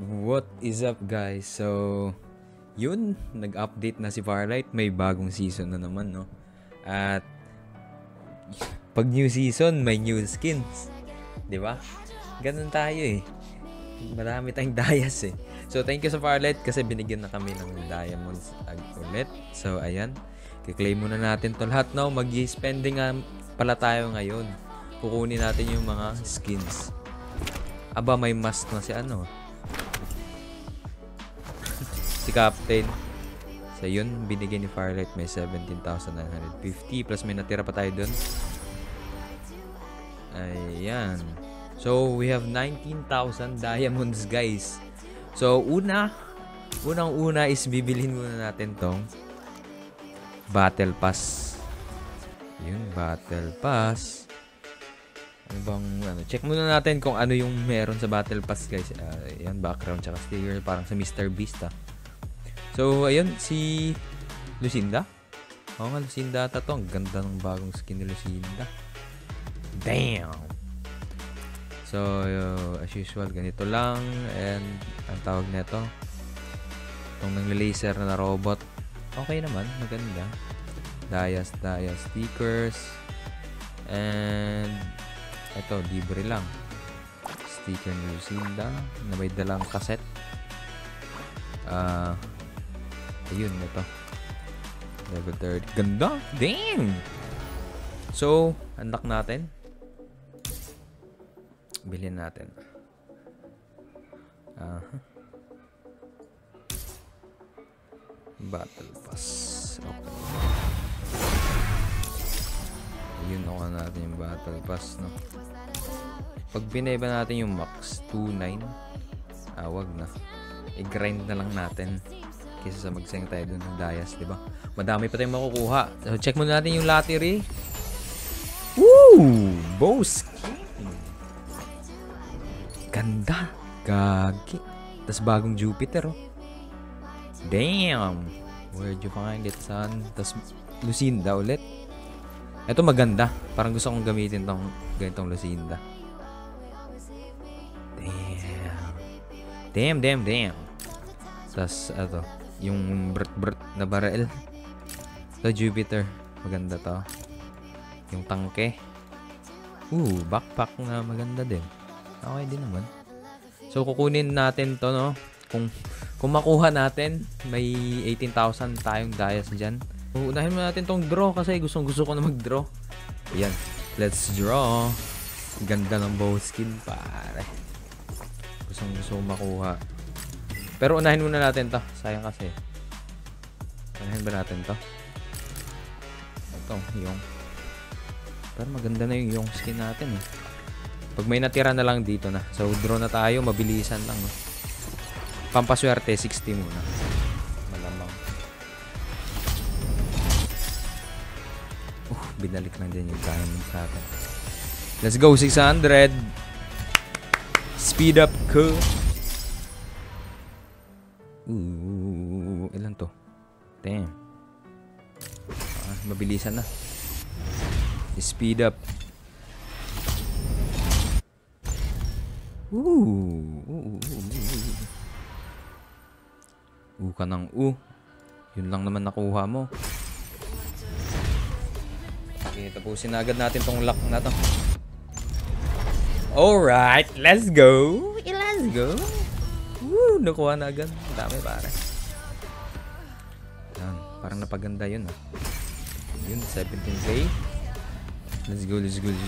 What is up guys? So, yun, nag-update na si Firelight. May bagong season na naman, no? At pag new season, may new skins. 'Di ba? Ganun tayo eh. Marami tayong dias eh. So, thank you sa Firelight kasi binigyan na kami ng diamonds ulit. So, ayan. Kiklaim muna natin to lahat, no? Mag-spending pala tayo ngayon. Kukunin natin yung mga skins. Aba, may mask na si ano. Si Captain. So yun, binigyan ni Firelight may 17,950 plus may natira pa tayo dun. Ayan. So we have 19,000 diamonds guys. So unang-una is bibilhin muna natin tong Battle Pass. Yun, Battle Pass. Ano bang, check muna natin kung ano yung meron sa Battle Pass guys. Ayan, background tsaka sticker parang sa Mr. Beast So, ayun, si Lucinda. Oo nga, Lucinda ata to. Ang ganda ng bagong skin ni Lucinda. Damn! So, as usual, ganito lang. And, ang tawag nito, itong nang-laser na robot. Okay naman, maganda. Dias stickers. And, ito, libre lang. Sticker ni Lucinda na may dalang cassette. Ayun, ito. Level 30. Ganda! Damn! So, unlock natin. Bilhin natin. Battle Pass. Okay. Ayun, nakuha natin yung Battle Pass, no? Pag bineba natin yung max 2.9, wag na. I-grind na lang natin. Kaysa sa magsayang tayo dun ng Dias, diba? Madami pa tayong makukuha. So, check muna natin yung lottery. Woo! Boss! Ganda! Gagi! Tas bagong Jupiter, oh. Damn! Where'd you find it, son? Tas Lucinda ulit. Ito maganda. Parang gusto kong gamitin tong ganitong Lucinda. Damn! Tas, yung brt na barrel. So, Jupiter. Maganda to. Yung tangke. Backpack na maganda din. Okay din naman. So, kukunin natin to, no? Kung makuha natin, may 18,000 tayong dias dyan. Unahin mo natin tong draw kasi gusto ko na mag-draw. Ayan. Let's draw. Ganda ng bow skin, pare. Gusto ko makuha. Pero unahin muna natin to. Sayang kasi. Unahin ba natin to? Ito, yung. Pero maganda na yung skin natin eh. Pag may natira na lang dito na. So, draw na tayo. Mabilisan lang. No? Pampaswerte, 60 muna. Malamang. Binalik lang din yung diamond sa atin. Let's go, 600. Speed up ko. Ilan to? Damn. Mabilisan na. Speed up. Ka ng Yun lang naman nakuha mo. Okay, tapusin na agad natin tong lock na to. Alright, let's go. Let's go. Nakuha na agad. Dami pare. Yan, parang napaganda yun Yun, 17k. Let's go.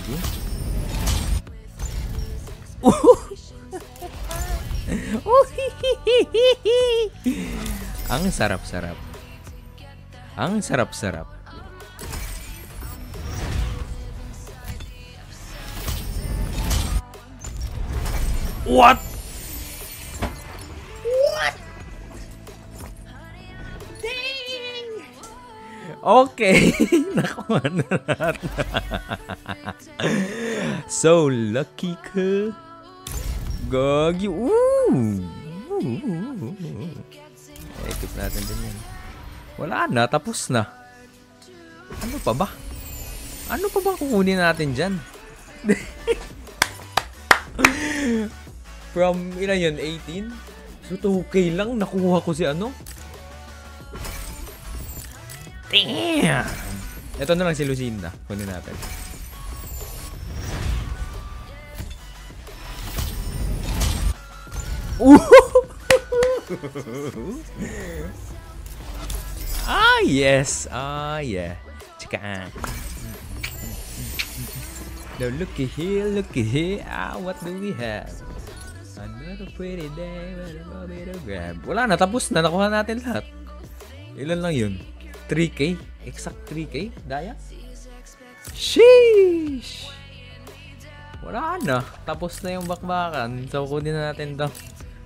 Ang sarap-sarap. What? Dang! Okay. Nakuha na natin. So lucky ka. Gagi. Equip natin din yan. Wala na. Tapos na. Ano pa ba? Ano pa ba kukunin natin dyan? From, ilan yun? 18? So 2K lang nakuha ko si ano? Damn! Ito na lang si Lucinda. Kunin natin. Ah, yes. Ah, yeah. Chika. Now, looky here. Ah, what do we have? Another pretty day with a little bit of grab. Wala na, tapos na. Nakuha natin lahat. Ilan lang yun? 3K? Exact 3K? Daya? Sheesh! Wala na. Tapos na yung bakbakan. So, kunin na natin to.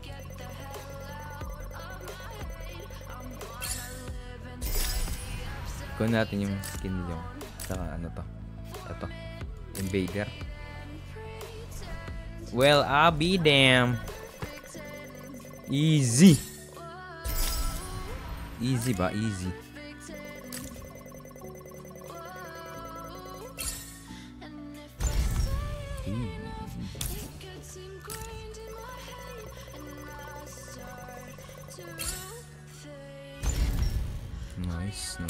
Kunin natin yung skin yung saka ano to. Ito. Invader. Well, I'll be damn. Easy. Easy ba? Easy. Nice.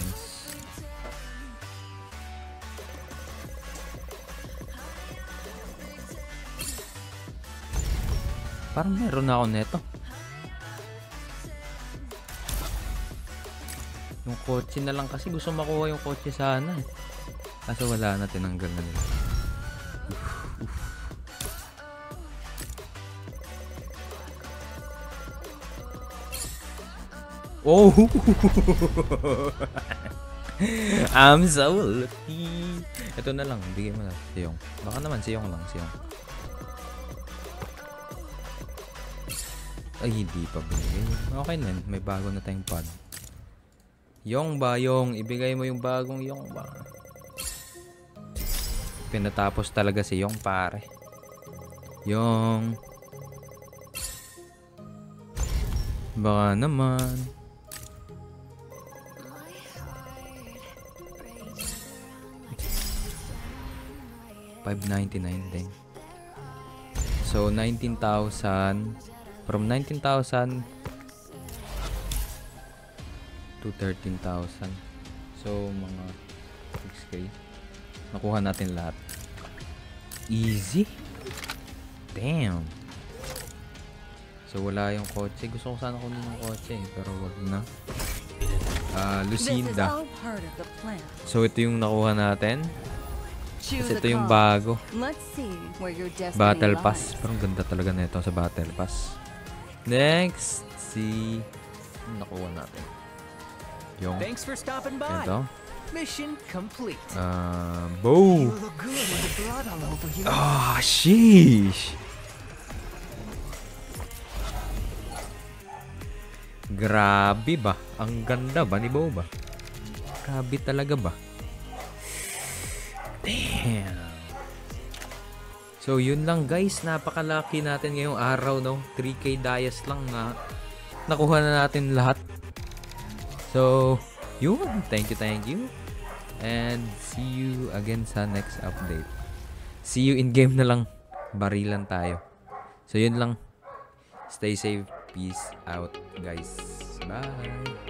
Parang meron na ako neto. Yung kotse na lang kasi gusto makuha yung kotse sana eh. Kaso wala na, tinanggal na nila. Oh! I'm so lucky. Ito na lang, bigay mo na siyong. Baka naman siyong lang, siyong. Ay, hindi pa binigay. Okay na, may bago na tayong pad. Yung ba, yung ibigay mo yung bagong yung ba. Pinatapos talaga si yung pare. Yung baka naman. $599 din. So 19,000 from 19,000 to 13,000. So mga 6K. Nakuha natin lahat. Easy. Damn. So wala yung kotse. Gusto ko sana kunin yung kotse pero wag na. Lucinda. So ito yung nakuha natin. Kasi ito yung bago. Battle Pass. Parang ganda talaga na ito sa Battle Pass. Next, si nakuha natin. Yung ito. Mission complete. Bow. Ah, sheesh. Grabe ba? Ang ganda ba ni Bow ba? Grabe talaga ba? Damn. So yun lang guys, napakalaki natin ngayong araw, no? 3K Dias lang na nakuha na natin lahat. So yun, thank you. And see you again sa next update. See you in game na lang. Barilan tayo. So yun lang. Stay safe. Peace out guys. Bye.